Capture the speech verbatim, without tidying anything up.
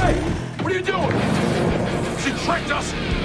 Hey! What are you doing? She tricked us!